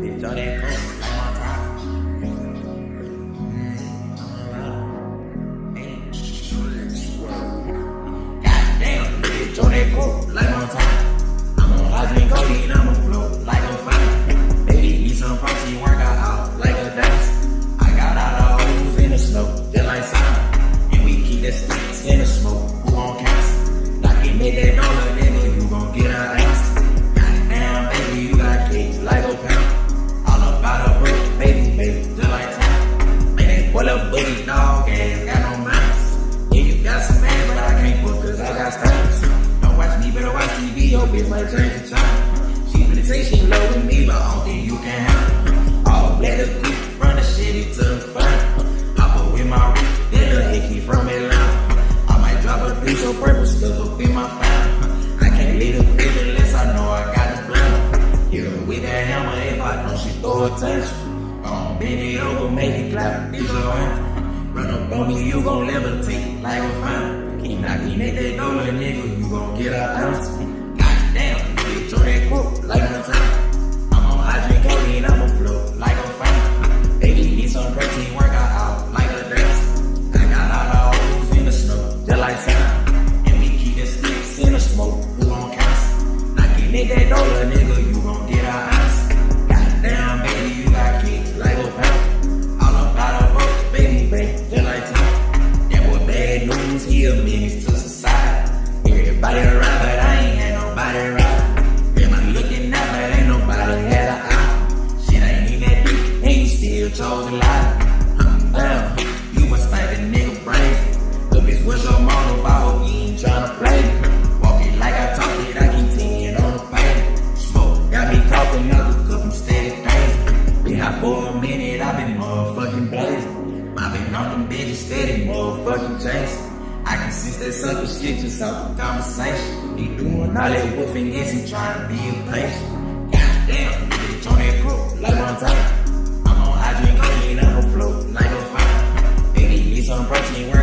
bitch, all that coke, like my top. Goddamn, bitch, all that coke, like my top. I'm on high drink codeine, I'ma float like a fire. Baby, eat some protein, work out like a dance. I got all the hoes in the snow, just like Simon. And we keep the sticks in the smoke, who gon' cancel? Like it made that dollar, nigga, you gon' get an answer. Goddamn, baby, you got cakes like a pound. All about a brick, baby, just like time. Man, that boy a booty dog ass, got no mouth. Yeah, you got some ass, but I can't fuck cause I got styles. Don't watch me, better watch TV, your bitch might change the time. She finna say she in love with me, but I don't think you can handle. All black the coupe, from the shitty to the fun. Pop up with my roof, then the hickey from Atlanta. I might drop a piece of purple stuff up in my file. I can't leave the crib unless I know I got the plan. Hit her with that hammer if I know she throw attention. Bend it over, make it clap, this your anthem. Run up on me, you gon' levitate like a fountain. Keep knocking at that door, little nigga, you gon' get an ounce. Goddamn, bitch, on that quote like my time. I'm on high drink codeine, I'ma float like a fountain. Baby, need some protein, work out like a dance. I got all the hoes in the snow, just like Santa. And we keep the sticks in the smoke, who gon' cancel? Knocking at that door, little nigga, you gon' get an ounce. Goddamn, baby, you got kicks like a pound. All about a boat, baby, just like time. That boy bad news, he a menace to society. Everybody around, but I ain't had nobody around. Everybody looking out, but ain't nobody had an eye. Shit ain't even that deep, and you still chose to lie. I'm down, you must think a nigga brave. Look, bitch, what's your motive? I hope you ain't tryna play. Walk it like I talk it, I keep 10 on the pavement. Smoke, got me coughing out the cup, I'm steady paying. Been hot for a minute, I been motherfucking blazing. I been off them bitches steady, motherfucking chasing. I can sense that sucker shit just off the conversation. He doing all that woofing, guess he trying to be impatient. Goddamn, bitch, on that crook, like one time. I'm on high drink codeine, I'ma float like a fire. Baby, need some protein,